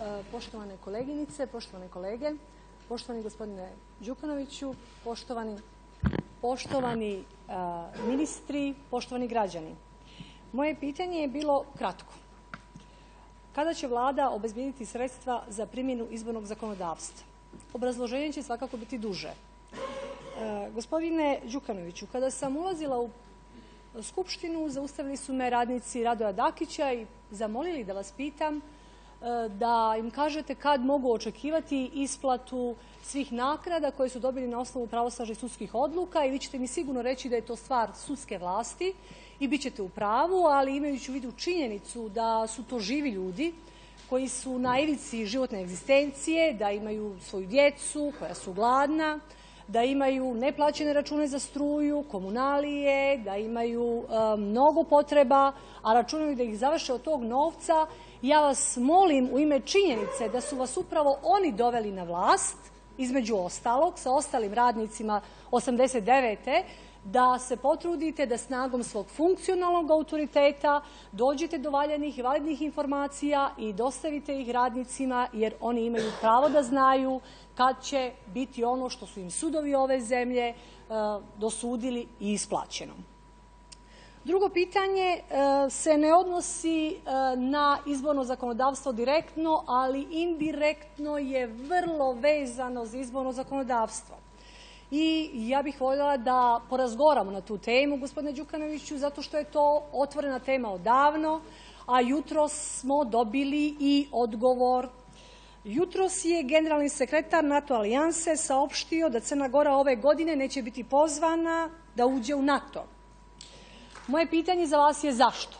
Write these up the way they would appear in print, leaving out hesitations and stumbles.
Poštovane koleginice, poštovane kolege, poštovani gospodine Đukanoviću, poštovani ministri, poštovani građani. Moje pitanje je bilo kratko. Kada će Vlada obezbijediti sredstva za primjenu izbornog zakonodavstva? Obrazloženje će svakako biti duže. Gospodine Đukanoviću, kada sam ulazila u Skupštinu, zaustavili su me radnici Radoja Dakića i zamolili da vas pitam da im kažete kad mogu očekivati isplatu svih naknada koje su dobili na osnovu pravosnažnih sudskih odluka, i vi ćete mi sigurno reći da je to stvar sudske vlasti i bit ćete u pravu, ali imajući u vidu činjenicu da su to živi ljudi koji su na ivici životne egzistencije, da imaju svoju djecu koja su gladna, da imaju neplaćene račune za struju, komunalije, da imaju mnogo potreba, a računaju da ih završe od tog novca. Ja vas molim u ime činjenice da su vas upravo oni doveli na vlast, između ostalog, sa ostalim radnicima 89. da se potrudite da snagom svog funkcionalnog autoriteta dođete do valjanih i validnih informacija i dostavite ih radnicima, jer oni imaju pravo da znaju kad će biti ono što su im sudovi ove zemlje dosudili i isplaćeno. Drugo pitanje se ne odnosi na izborno zakonodavstvo direktno, ali indirektno je vrlo vezano za izborno zakonodavstvo. I ja bih voljela da porazgovaramo na tu temu, gospodine Đukanoviću, zato što je to otvorena tema odavno, a jutros smo dobili i odgovor. Jutros je generalni sekretar NATO alijanse saopštio da Crna Gora ove godine neće biti pozvana da uđe u NATO. Moje pitanje za vas je zašto?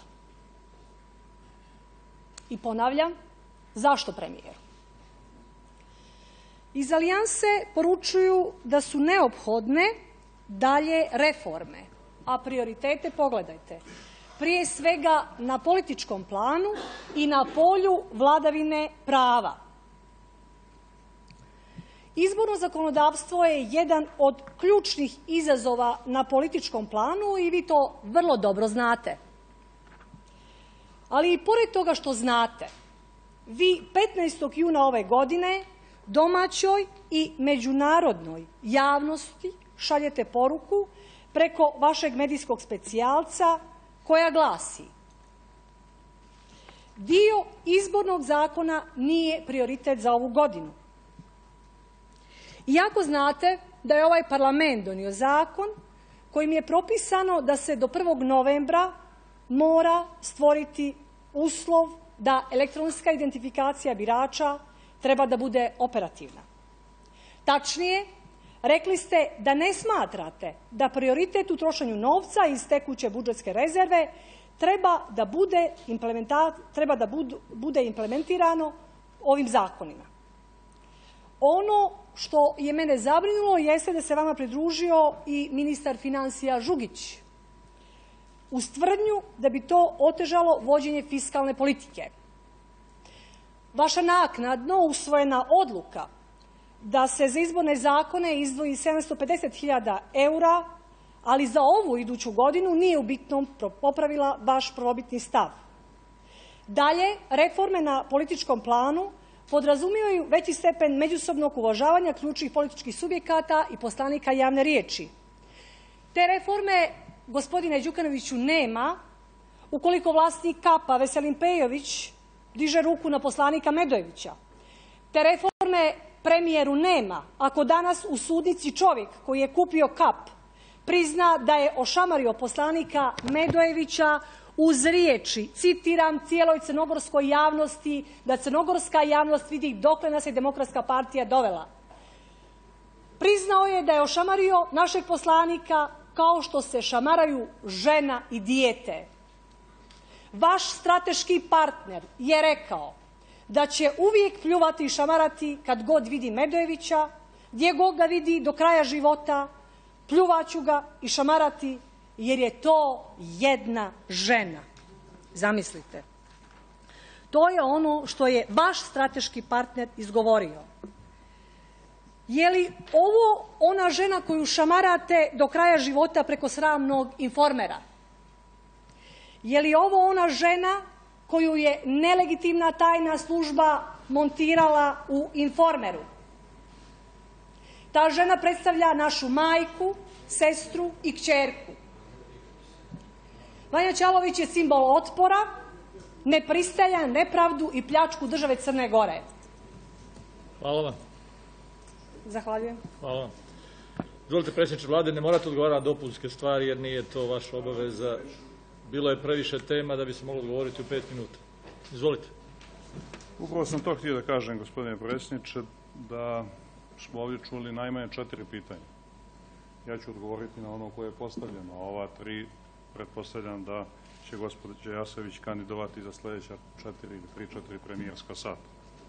I ponavljam, zašto, premijeru? Iz alijanse poručuju da su neophodne dalje reforme, a prioritete pogledajte. Prije svega na političkom planu i na polju vladavine prava. Izborno zakonodavstvo je jedan od ključnih izazova na političkom planu i vi to vrlo dobro znate. Ali i pored toga što znate, vi 15. juna ove godine domaćoj i međunarodnoj javnosti šaljete poruku preko vašeg medijskog specijalca koja glasi: dio izbornog zakona nije prioritet za ovu godinu. Iako znate da je ovaj parlament donio zakon kojim je propisano da se do 1. novembra mora stvoriti uslov da elektronska identifikacija birača treba da bude operativna. Tačnije, rekli ste da ne smatrate da prioritet u trošenju novca iz tekuće budžetske rezerve treba da bude implementirano ovim zakonima. Ono što je mene zabrinulo jeste da se vama pridružio i ministar financija Žugić uz tvrdnju da bi to otežalo vođenje fiskalne politike. Vaša naknadno usvojena odluka da se za izborne zakone izdvoji 750.000 eura, ali za ovu iduću godinu nije u bitnom popravila vaš prvobitni stav. Dalje, reforme na političkom planu podrazumijevaju veći stepen međusobnog uvažavanja ključnih političkih subjekata i poslanika javne riječi. Te reforme, gospodine Đukanoviću, nema ukoliko vlasnik Kapa Veselin Pejović diže ruku na poslanika Medojevića. Te reforme, premijeru, nema ako danas u sudnici čovjek koji je kupio Kap prizna da je ošamario poslanika Medojevića uz riječi, citiram, cijeloj crnogorskoj javnosti, da crnogorska javnost vidi dokle nas je Demokratska partija dovela. Priznao je da je ošamario našeg poslanika kao što se šamaraju žena i dijete. Vaš strateški partner je rekao da će uvijek pljuvati i šamarati kad god vidi Medojevića, gdje god ga vidi do kraja života, pljuvaću ga i šamarati jer je to jedna žena. Zamislite. To je ono što je vaš strateški partner izgovorio. Je li ovo ona žena koju šamarate do kraja života preko sramnog Informera? Je li ovo ona žena koju je nelegitimna tajna služba montirala u Informeru. Ta žena predstavlja našu majku, sestru i kćerku. Vanja Ćalović je simbol otpora, nepristajanja, nepravdu i pljačku države Crne Gore. Hvala vam. Zahvaljujem. Hvala vam. Izvolite, predsjedniče Vlade, ne morate odgovarati na dopunske stvari jer nije to vaša obaveza. Bilo je previše tema da bi se moglo odgovoriti u 5 minuta. Izvolite. Upravo sam to htio da kažem, gospodine predsjedniče, da smo ovdje čuli najmanje 4 pitanja. Ja ću odgovoriti na ono koje je postavljeno, a ova 3 pretpostavljam da će gospođa Jasević kandidovati za sljedeća 4 ili 3-4 premijerska sata.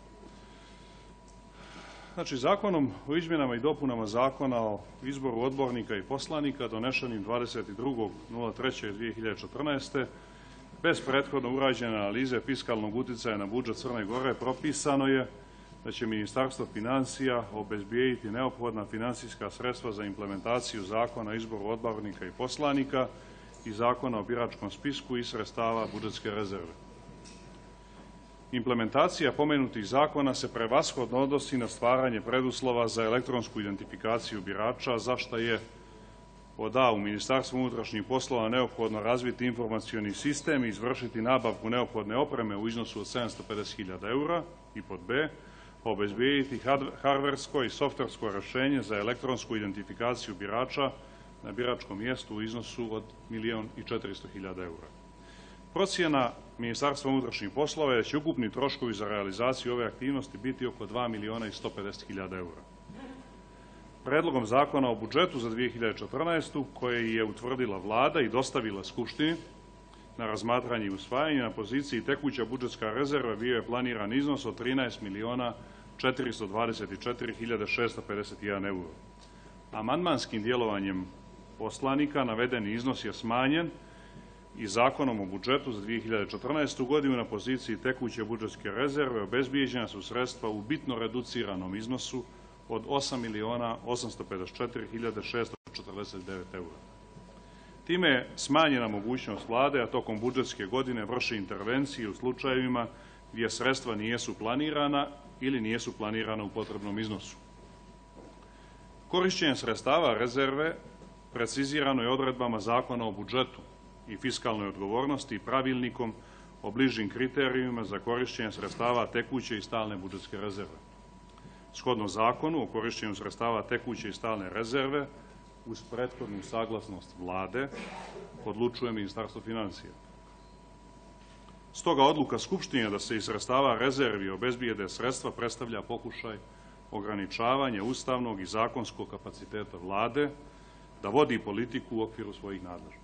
Znači, Zakonom o izmjenama i dopunama Zakona o izboru odbornika i poslanika donešenim 22.03.2014. bez prethodno urađene analize fiskalnog utjecaja na budžet Crne Gore propisano je da će Ministarstvo financija obezbijediti neophodna financijska sredstva za implementaciju Zakona o izboru odbornika i poslanika i Zakona o biračkom spisku i sredstava budžetske rezerve. Implementacija pomenutih zakona se prevashodno odnosi na stvaranje preduslova za elektronsku identifikaciju birača, za što je pod A u Ministarstvu unutrašnjih poslova neophodno razviti informacioni sistem i izvršiti nabavku neophodne opreme u iznosu od 750.000 eura i pod B obezbijediti hardversko i softversko rješenje za elektronsku identifikaciju birača na biračkom mjestu u iznosu od 1.400.000 eura. Procjena Ministarstva unutrašnjih poslova je da će ukupni troškovi za realizaciju ove aktivnosti biti oko 2.150.000 eura. Predlogom Zakona o budžetu za 2014. koje je utvrdila Vlada i dostavila Skupštini na razmatranje i usvajanje, na poziciji tekuća budžetska rezerva bio je planiran iznos od 13.424.651 euro. Amandmanskim djelovanjem poslanika navedeni iznos je smanjen i Zakonom o budžetu za 2014. godinu na poziciji tekuće budžetske rezerve obezbijeđena su sredstva u bitno reduciranom iznosu od 8.854.649 eura. Time je smanjena mogućnost Vlade, a tokom budžetske godine vrši intervencije u slučajevima gdje sredstva nijesu planirana ili nijesu planirana u potrebnom iznosu. Korišćenje sredstava rezerve precizirano je odredbama Zakona o budžetu i fiskalnoj odgovornosti i pravilnikom o bližim kriterijima za korišćenje sredstava tekuće i stalne budžetske rezerve. Shodno Zakonu o korišćenju sredstava tekuće i stalne rezerve, uz prethodnu saglasnost Vlade, odlučuje Ministarstvo financija. Stoga odluka Skupštine da se iz sredstava rezervi obezbijede sredstva predstavlja pokušaj ograničavanja ustavnog i zakonskog kapaciteta Vlade da vodi politiku u okviru svojih nadležnosti.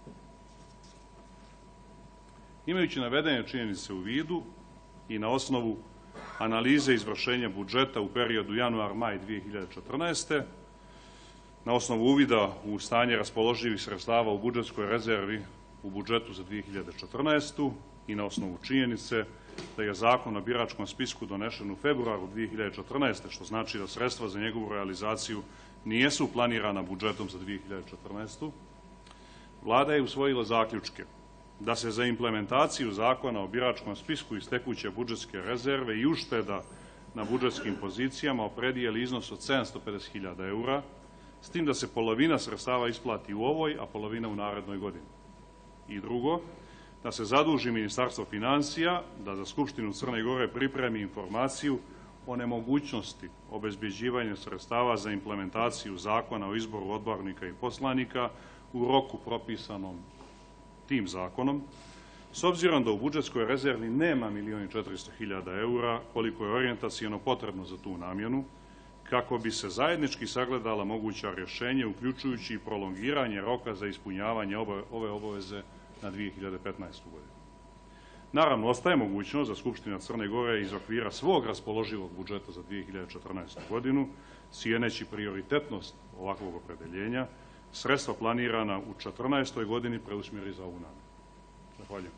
Imajući navedene činjenice u vidu i na osnovu analize izvršenja budžeta u periodu januar-maj 2014. na osnovu uvida u stanje raspoloživih sredstava u budžetskoj rezervi u budžetu za 2014. i na osnovu činjenice da je Zakon o biračkom spisku donešen u februaru 2014. što znači da sredstva za njegovu realizaciju nijesu planirana budžetom za 2014. Vlada je usvojila zaključke da se za implementaciju Zakona o biračkom spisku iz tekuće budžetske rezerve i ušteda na budžetskim pozicijama opredijeli iznos od 750.000 eura, s tim da se polovina sredstava isplati u ovoj, a polovina u narednoj godini. I drugo, da se zaduži Ministarstvo financija da za Skupštinu Crne Gore pripremi informaciju o nemogućnosti obezbjeđivanja sredstava za implementaciju Zakona o izboru odbornika i poslanika u roku propisanom tim zakonom, s obzirom da u budžetskoj rezervi nema 1.400.000 eura, koliko je orijentacijono potrebno za tu namjenu, kako bi se zajednički sagledala moguća rješenja, uključujući i prolongiranje roka za ispunjavanje ove obaveze na 2015. godinu. Naravno, ostaje mogućnost da Skupština Crne Gore iz okvira svog raspoloživog budžeta za 2014. godinu, cijeneći prioritetnost ovakvog opredeljenja, sredstva planirana u 2014. godini preusmjeri za ovu namjenu. Zahvaljujem.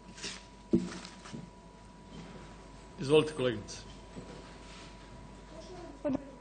Izvolite, koleginice.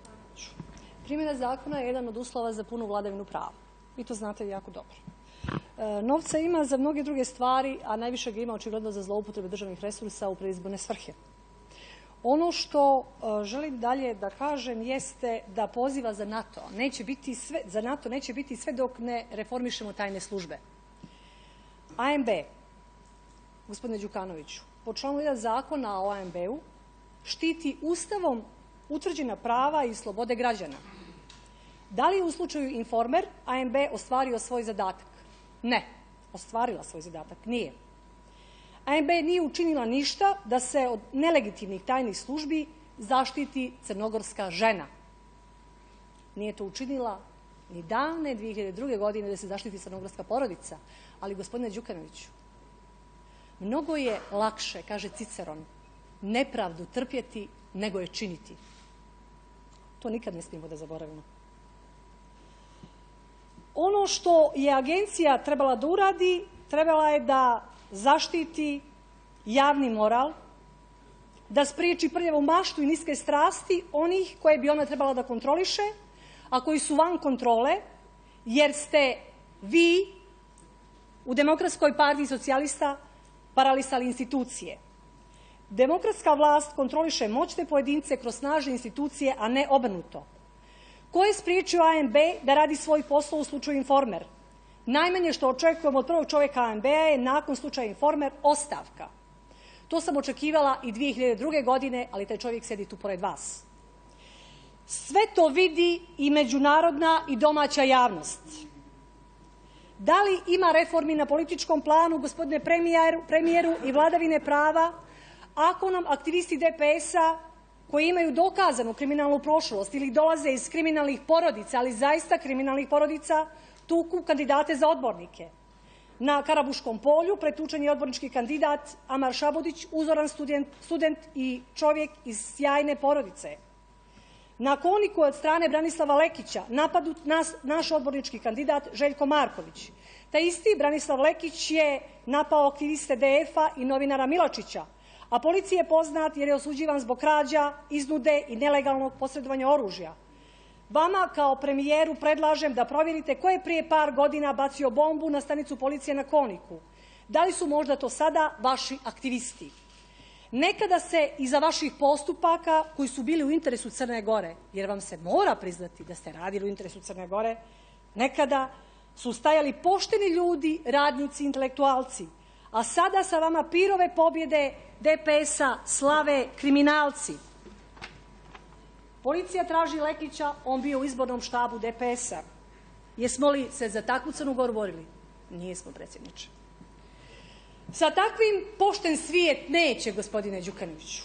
Primjena zakona je jedan od uslova za punu vladavinu prava. Vi to znate jako dobro. Novca ima za mnoge druge stvari, a najviše ga ima očigledno za zloupotrebe državnih resursa u predizborne svrhe. Ono što želim dalje da kažem jeste da poziva za NATO neće biti sve dok ne reformišemo tajne službe. ANB, gospodine Đukanoviću, po članu 1 Zakona o ANB-u štiti Ustavom utvrđena prava i slobode građana. Da li je u slučaju Informer ANB ostvario svoj zadatak? Ne. Ostvarila svoj zadatak? Nije. ANB nije učinila ništa da se od nelegitimnih tajnih službi zaštiti crnogorska žena. Nije to učinila ni davne 2002. godine da se zaštiti crnogorska porodica. Ali, gospodine Đukanoviću, mnogo je lakše, kaže Ciceron, nepravdu trpjeti nego je činiti. To nikad ne smijemo da zaboravimo. Ono što je agencija trebala da uradi, trebala je da zaštiti javni moral, da spriječi prljavu maštu i niske strasti onih koje bi ona trebala da kontroliše, a koji su van kontrole, jer ste vi u Demokratskoj partiji socijalista paralisali institucije. Demokratska vlast kontroliše moćne pojedince kroz snažne institucije, a ne obrnuto. Ko je spriječio ANB da radi svoj posao u slučaju Informer? Najmanje što očekujemo od prvog čovjeka ANB-a je nakon slučaja Informer ostavka. To sam očekivala i 2002. godine, ali taj čovjek sedi tu pored vas. Sve to vidi i međunarodna i domaća javnost. Da li ima reformi na političkom planu, gospodine premijeru, i vladavine prava, ako nam aktivisti DPS-a koji imaju dokazanu kriminalnu prošlost ili dolaze iz kriminalnih porodica, ali zaista kriminalnih porodica, tuku kandidate za odbornike? Na Karabuškom polju pretučen je odbornički kandidat Amar Šabodić, uzoran student i čovjek iz sjajne porodice. Na Koniku od strane Branislava Lekića napadnut naš odbornički kandidat Željko Marković. Taj isti Branislav Lekić je napao aktiviste DF-a i novinara Milačića, a policiji je poznat jer je osuđivan zbog krađa, iznude i nelegalnog posjedovanja oružja. Vama kao premijeru predlažem da provjerite ko je prije par godina bacio bombu na stanicu policije na Koniku. Da li su možda to sada vaši aktivisti? Nekada se iza vaših postupaka koji su bili u interesu Crne Gore, jer vam se mora priznati da ste radili u interesu Crne Gore, nekada su stajali pošteni ljudi, radnici, intelektualci, a sada sa vama pirove pobjede DPS-a slave kriminalci. Policija traži Lekića, on bio u izbornom štabu DPS-a. Jesmo li se za takvu Crnu Goru borili? Nijesmo, predsjedniče. Sa takvim pošten svijet neće, gospodine Đukanoviću.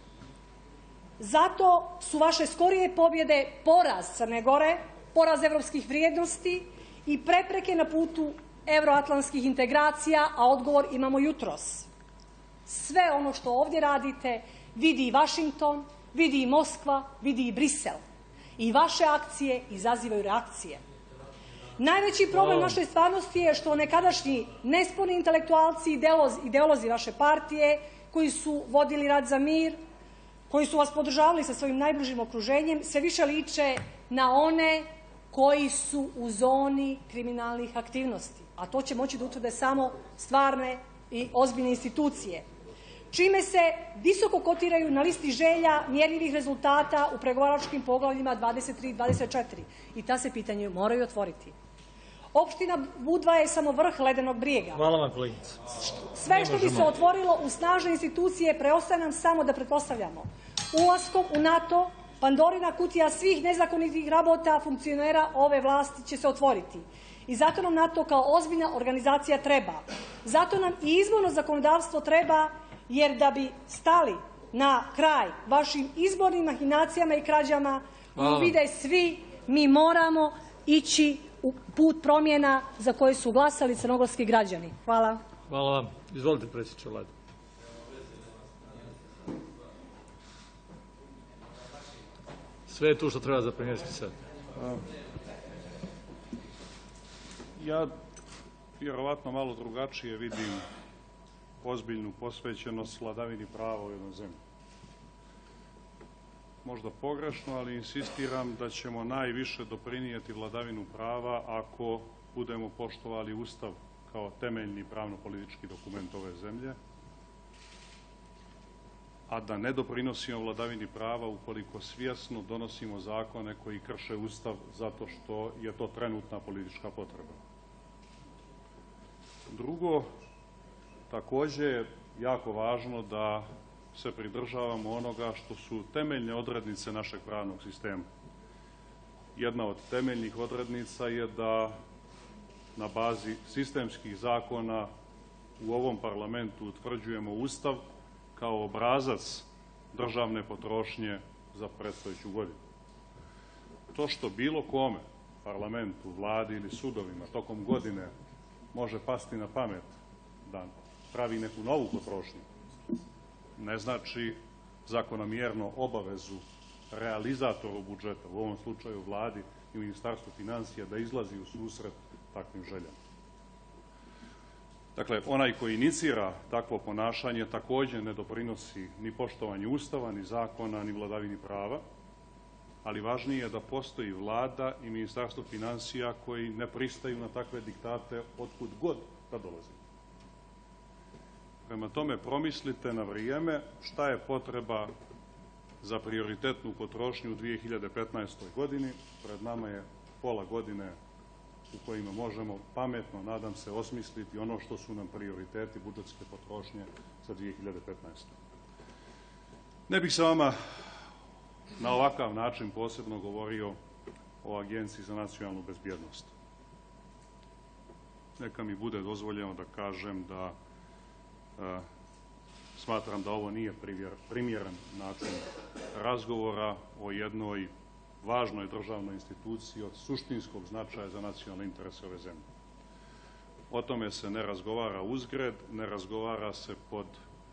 Zato su vaše skorije pobjede poraz Crne Gore, poraz evropskih vrijednosti i prepreke na putu euroatlantskih integracija, a odgovor imamo jutros. Sve ono što ovdje radite vidi i Vašington, vidi i Moskva, vidi i Brisel. I vaše akcije izazivaju reakcije. Najveći problem naše stvarnosti je što nekadašnji nesporni intelektualci i ideolozi vaše partije, koji su vodili rat za mir, koji su vas podržavali sa svojim najbližim okruženjem, sve više liče na one koji su u zoni kriminalnih aktivnosti. A to će moći da utvrde samo stvarne i ozbiljne institucije. Čime se visoko kotiraju na listi želja mjerljivih rezultata u pregovaračkim poglavljima 23 i 24. I ta se pitanja moraju otvoriti. Opština Budva je samo vrh ledenog brijega. Hvala vam, kolegice. Sve što bi se otvorilo u snažne institucije preostaje nam samo da pretpostavljamo. Ulaskom u NATO, Pandorina kutija svih nezakonitih rabota funkcionera ove vlasti će se otvoriti. I zato nam NATO kao ozbiljna organizacija treba. Zato nam i izborno zakonodavstvo treba, jer da bi stali na kraj vašim izbornim mahinacijama i krađama, vide svi, mi moramo ići u put promjena za koje su glasali crnogorski građani. Hvala. Hvala vam. Izvolite, predsjedniče Vlade. Sve je tu što treba za premijerski sat. Ja vjerovatno malo drugačije vidim ozbiljnu posvećenost vladavini prava u jednoj zemlji. Možda pogrešno, ali insistiram da ćemo najviše doprinijeti vladavinu prava ako budemo poštovali Ustav kao temeljni pravno-politički dokument ove zemlje, a da ne doprinosimo vladavini prava ukoliko svjesno donosimo zakone koji krše Ustav zato što je to trenutna politička potreba. Drugo, također je jako važno da se pridržavamo onoga što su temeljne odrednice našeg pravnog sistema. Jedna od temeljnih odrednica je da na bazi sistemskih zakona u ovom parlamentu utvrđujemo Ustav kao obrazac državne potrošnje za predstojeću godinu. To što bilo kome, parlamentu, vladi ili sudovima tokom godine može pasti na pamet da pravi neku novu potrošnju, ne znači zakonomjerno obavezu realizatoru budžeta, u ovom slučaju vladi i Ministarstvu financija, da izlazi u susret takvim željama. Dakle, onaj koji inicira takvo ponašanje također ne doprinosi ni poštovanju Ustava, ni zakona, ni vladavini prava, ali važnije je da postoji vlada i Ministarstvo financija koji ne pristaju na takve diktate otkud god da dolazi. Prema tome, promislite na vrijeme šta je potreba za prioritetnu potrošnju u 2015. godini. Pred nama je pola godine u kojima možemo pametno, nadam se, osmisliti ono što su nam prioriteti budžetske potrošnje za 2015. Ne bih sa vama na ovakav način posebno govorio o Agenciji za nacionalnu bezbjednost. Neka mi bude dozvoljeno da kažem da smatram da ovo nije primjeren način razgovora o jednoj važnoj državnoj instituciji od suštinskog značaja za nacionalne interese ove zemlje. O tome se ne razgovara uzgred, ne razgovara se pod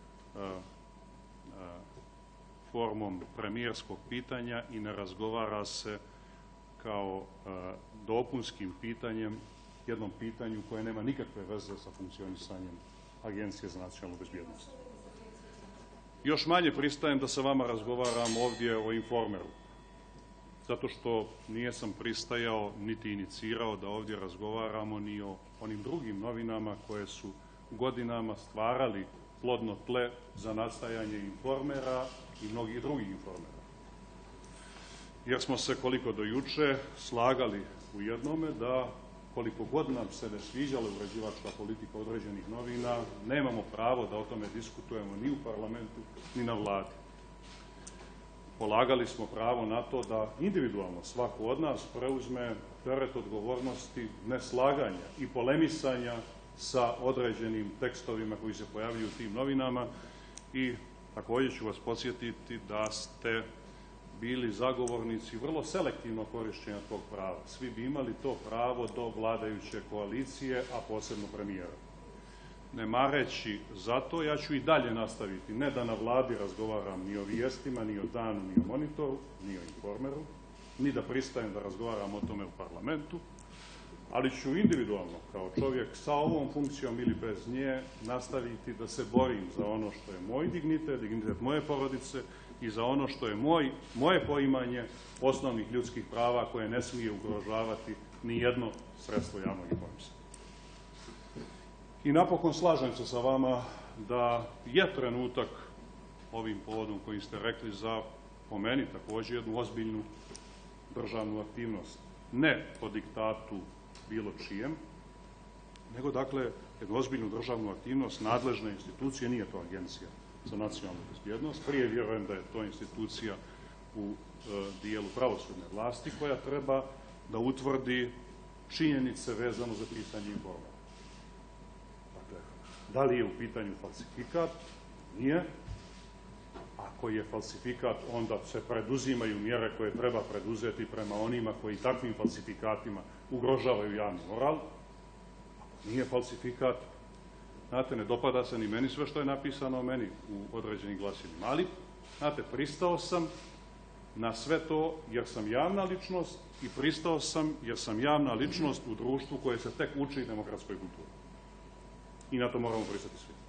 formom premijerskog pitanja i ne razgovara se kao dopunskim pitanjem, jednom pitanju koje nema nikakve veze sa funkcionisanjem Agencije za nacionalnu bezbjednost. Još manje pristajem da sa vama razgovaram ovdje o Informeru, zato što nijesam pristajao niti inicirao da ovdje razgovaramo ni o onim drugim novinama koje su godinama stvarali plodno tle za nastajanje Informera i mnogih drugih Informera. Jer smo se koliko do juče slagali u jednome da koliko god nam se ne sviđala uređivačka politika određenih novina, nemamo pravo da o tome diskutujemo ni u parlamentu, ni na vladi. Polagali smo pravo na to da individualno svako od nas preuzme teret odgovornosti neslaganja i polemisanja sa određenim tekstovima koji se pojavljuju u tim novinama i također ću vas podsjetiti da ste bili zagovornici vrlo selektivno korištenja tog prava. Svi bi imali to pravo do vladajuće koalicije, a posebno premijera. Ne mareći zato, ja ću i dalje nastaviti, ne da na vladi razgovaram ni o vijestima, ni o Danu, ni o Monitoru, ni o Informeru, ni da pristajem da razgovaram o tome u parlamentu, ali ću individualno, kao čovjek sa ovom funkcijom ili bez nje, nastaviti da se borim za ono što je moj dignitet, dignitet moje porodice i za ono što je moje poimanje osnovnih ljudskih prava koje ne smije ugrožavati ni jedno sredstvo javnog informisanja. I napokon slažem se sa vama da je trenutak ovim povodom koji ste rekli za, po meni, također jednu ozbiljnu državnu aktivnost. Ne po diktatu bilo čijem, nego dakle jednu ozbiljnu državnu aktivnost nadležne institucije, nije to Agencija za nacionalnu bezbjednost, prije vjerujem da je to institucija u dijelu pravosudne vlasti koja treba da utvrdi činjenice vezano za pitanje Informera. Dakle, da li je u pitanju falsifikat? Nije. Ako je falsifikat, onda se preduzimaju mjere koje treba preduzeti prema onima koji takvim falsifikatima ugrožavaju javni moral. Ako nije falsifikat, znate, ne dopada se ni meni sve što je napisano o meni u određenim glasilima. Ali, znate, pristao sam na sve to jer sam javna ličnost i pristao sam jer sam javna ličnost u društvu koje se tek uči demokratskoj kulturi. I na to moramo pristati svi.